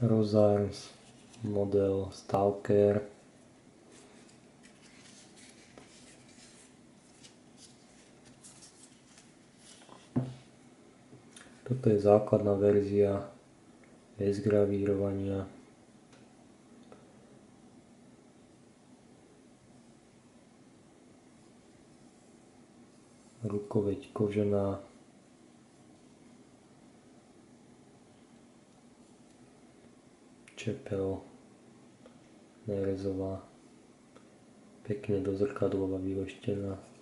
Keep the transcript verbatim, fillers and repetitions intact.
Rosarms model Stalker. Toto je základná verzia bez gravírovania. Rukoveď kožená. Čepel nerezová. Pekne do zrkadlova vyložtená.